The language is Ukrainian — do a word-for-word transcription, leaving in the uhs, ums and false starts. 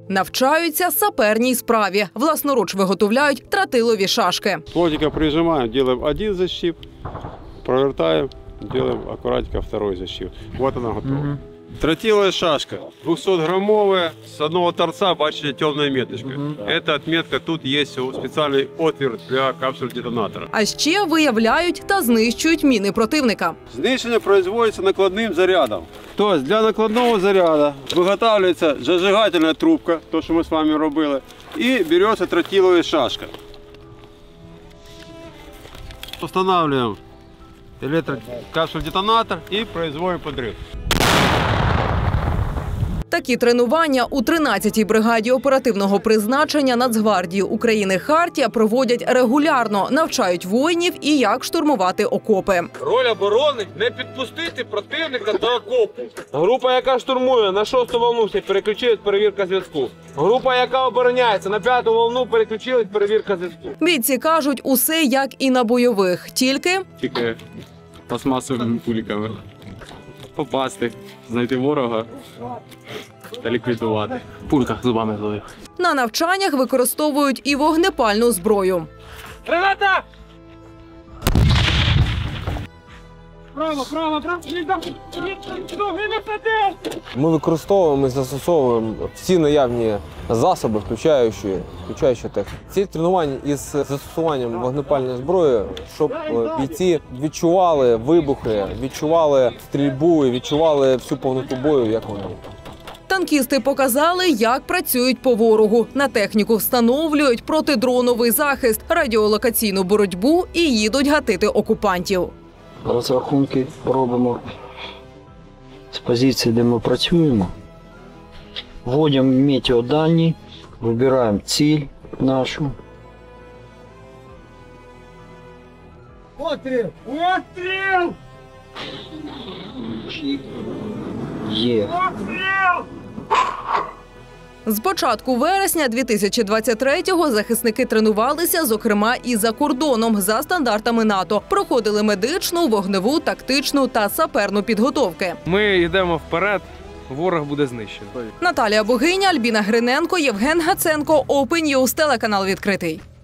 Навчаються саперній справі. Власноруч виготовляють тротилові шашки. Плотненько прижимаем, делаем один защип, провертаем, делаем аккуратненько второй защип. Вот она готова. Угу. Тротиловая шашка, двухсотграммовая, с одного торца, бачите, темная меточка. Угу. Эта отметка, тут есть специальный отвер для капсуль детонатора. А ще виявляють та знищують міни противника. Знищення производится накладним зарядом. То есть для накладного заряда виготовляється зажигательна трубка, то, що ми з вами робили, і береться тротилова шашка. Устанавливаем электрокапсуль-детонатор и производим подрыв. Такі тренування у тринадцятій бригаді оперативного призначення Нацгвардії України «Хартія» проводять регулярно, навчають воїнів і як штурмувати окопи. Роль оборони – не підпустити противника до окопу. Група, яка штурмує, на шосту волну переключилась, перевірка зв'язку. Група, яка обороняється, на п'яту волну переключилась, перевірка зв'язку. Бійці кажуть, усе як і на бойових, тільки… Тільки пластмасовими кульками. Попасти, знайти ворога та ліквідувати. В пульках зубами зловив. На навчаннях використовують і вогнепальну зброю. Граната! Право, право, право! Ми використовуємо і застосовуємо всі наявні засоби, включаючи, включаючи техніку. Ці тренування із застосуванням вогнепальної зброї, щоб бійці відчували вибухи, відчували стрільбу і відчували всю повноту бою, як вони. Танкісти показали, як працюють по ворогу. На техніку встановлюють протидроновий захист, радіолокаційну боротьбу і їдуть гатити окупантів. Розрахунки робимо з позиції, де ми працюємо. Вводимо метеодані, вибираємо ціль нашу. Постріл! Постріл! Є. З початку вересня дві тисячі двадцять третього захисники тренувалися, зокрема, і за кордоном, за стандартами НАТО. Проходили медичну, вогневу, тактичну та саперну підготовки. Ми йдемо вперед, ворог буде знищений. Наталія Богиня, Альбіна Гриненко, Євген Гаценко, Open News, телеканал «Відкритий».